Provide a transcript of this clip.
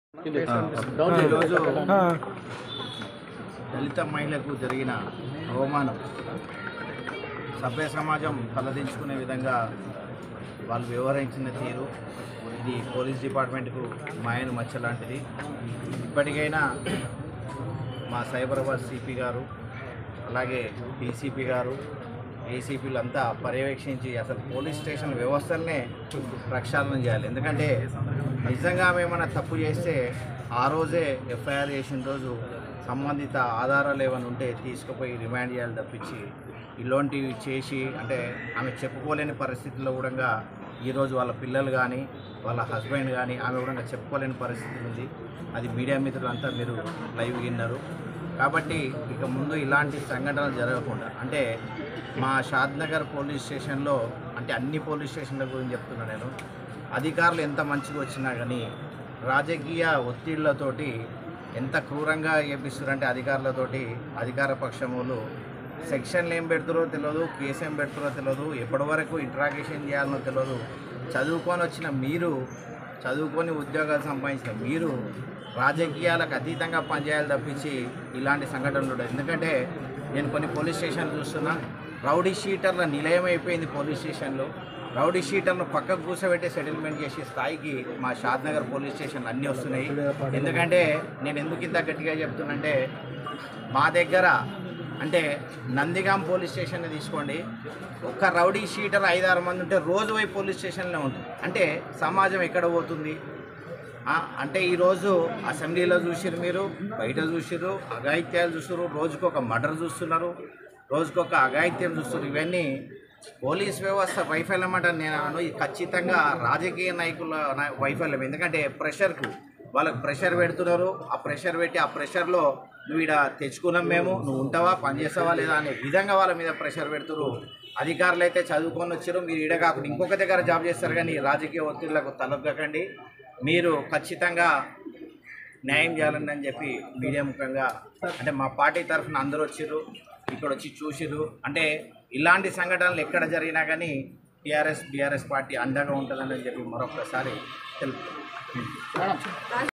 ఈరోజు దళిత మహిళకు జరిగిన అవమానం సభ్య సమాజం తలదించుకునే విధంగా వాళ్ళు వ్యవహరించిన తీరు ఇది పోలీస్ డిపార్ట్మెంట్కు మాయను మచ్చ లాంటిది. ఇప్పటికైనా మా సైబరాబాద్ సిపి గారు అలాగే డీసీపీ గారు ఏసీపీలంతా పర్యవేక్షించి అసలు పోలీస్ స్టేషన్ వ్యవస్థలనే ప్రక్షాళన చేయాలి. ఎందుకంటే నిజంగా ఏమైనా తప్పు చేస్తే ఆ రోజే ఎఫ్ఐఆర్ చేసిన రోజు సంబంధిత ఆధారాలు ఏమైనా ఉంటే తీసుకుపోయి రిమాండ్ చేయాలి తప్పించి ఇలాంటివి చేసి అంటే ఆమె చెప్పుకోలేని పరిస్థితుల్లో కూడా ఈరోజు వాళ్ళ పిల్లలు కానీ వాళ్ళ హస్బెండ్ కానీ ఆమె కూడా చెప్పుకోలేని పరిస్థితి ఉంది. అది మీడియా మిత్రులంతా మీరు లైవ్ విన్నారు. కాబట్టి ఇక ముందు ఇలాంటి సంఘటనలు జరగకుండా అంటే మా షాద్నగర్ పోలీస్ స్టేషన్లో అంటే అన్ని పోలీస్ స్టేషన్ల గురించి చెప్తున్నా నేను, అధికారులు ఎంత మంచిగా వచ్చినా కానీ రాజకీయ ఒత్తిళ్లతోటి ఎంత క్రూరంగా చేపిస్తున్నారంటే అధికారులతోటి అధికార పక్షములు సెక్షన్లు ఏం పెడుతురో తెలియదు, కేసు ఏం పెడుతురో తెలియదు, ఎప్పటి వరకు ఇంట్రాగేషన్ చేయాలనో తెలియదు. చదువుకొని వచ్చిన మీరు, చదువుకొని ఉద్యోగాలు సంపాదించిన మీరు రాజకీయాలకు అతీతంగా పనిచేయాలి తప్పించి ఇలాంటి సంఘటనలు ఉండవు. ఎందుకంటే నేను కొన్ని పోలీస్ స్టేషన్లు చూస్తున్నా, రౌడీ షీటర్ల నిలయం అయిపోయింది పోలీస్ స్టేషన్లో. రౌడీ షీటర్ను పక్కకు కూర్చోబెట్టి సెటిల్మెంట్ చేసే స్థాయికి మా షాద్నగర్ పోలీస్ స్టేషన్లు అన్నీ వస్తున్నాయి. ఎందుకంటే నేను ఎందుకు ఇంత గట్టిగా చెప్తున్నంటే మా దగ్గర అంటే నందిగాం పోలీస్ స్టేషన్ తీసుకోండి, ఒక్క రౌడీ షీటర్ 5-6 మంది ఉంటే రోజు పోయి పోలీస్ స్టేషన్లో ఉంటుంది. అంటే సమాజం ఎక్కడ పోతుంది అంటే ఈరోజు అసెంబ్లీలో చూసిరు, మీరు బయట చూసిరు, అఘాయిత్యాలు చూస్తున్నారు, రోజుకొక మర్డర్ చూస్తున్నారు, రోజుకొక అఘాయిత్యం చూస్తున్నారు. ఇవన్నీ పోలీస్ వ్యవస్థ వైఫల్యం అంటే నేను ఇది ఖచ్చితంగా రాజకీయ నాయకుల వైఫల్యం. ఎందుకంటే ప్రెషర్కు వాళ్ళకు ప్రెషర్ పెడుతున్నారు. ఆ ప్రెషర్ పెట్టి ఆ ప్రెషర్లో నువ్వు ఇక్కడ తెచ్చుకున్నాం మేము, నువ్వు ఉంటావా పనిచేస్తావా లేదా అనే విధంగా వాళ్ళ మీద ప్రెషర్ పెడుతున్నారు. అధికారులు అయితే చదువుకొని వచ్చారు, మీరు ఈడ కాకుండా ఇంకొక దగ్గర జాబ్ చేస్తారు, కానీ రాజకీయ ఒత్తిళ్లకు తలొగ్గకండి. మీరు ఖచ్చితంగా న్యాయం చేయాలని అని చెప్పి మీడియా ముఖంగా అంటే మా పార్టీ తరఫున అందరూ వచ్చారు, ఇక్కడ వచ్చి చూసిరు. అంటే ఇలాంటి సంఘటనలు ఎక్కడ జరిగినా కానీ బీఆర్ఎస్ పార్టీ అండగా ఉంటుందని చెప్పి మరొకసారి తెలుపుతాం.